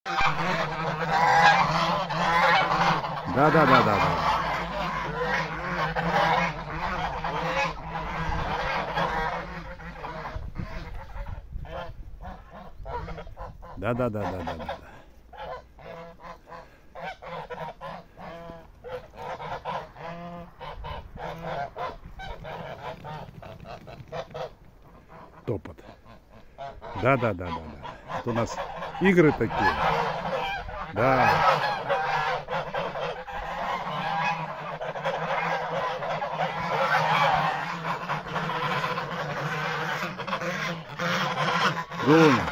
Да. Да. Топот. Да. Это у нас игры такие. Да. Гуня.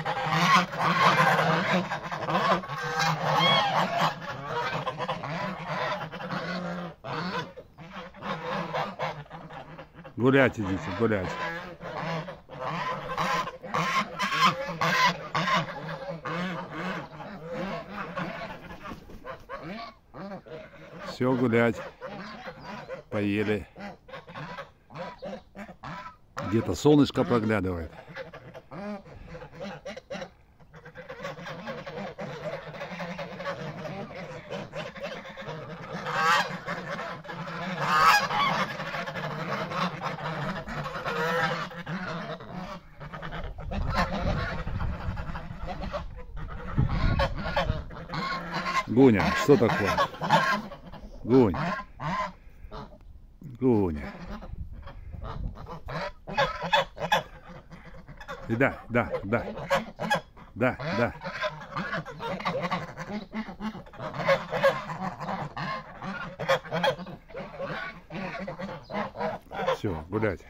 Гулять идите, гулять. Все, гулять. Поели. Где-то солнышко проглядывает. Гуня, что такое? Гунь. Гуня. И да. Все, гулять.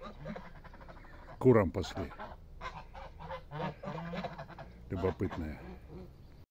Курам пошли. Любопытные.